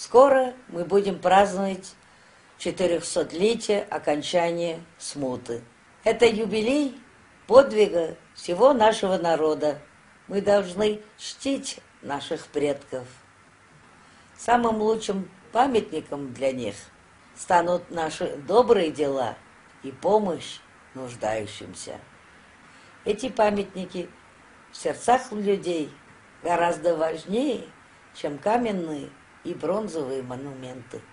Скоро мы будем праздновать 400-летие окончания Смуты. Это юбилей подвига всего нашего народа. Мы должны чтить наших предков. Самым лучшим памятником для них станут наши добрые дела и помощь нуждающимся. Эти памятники в сердцах людей гораздо важнее, чем каменные и бронзовые монументы.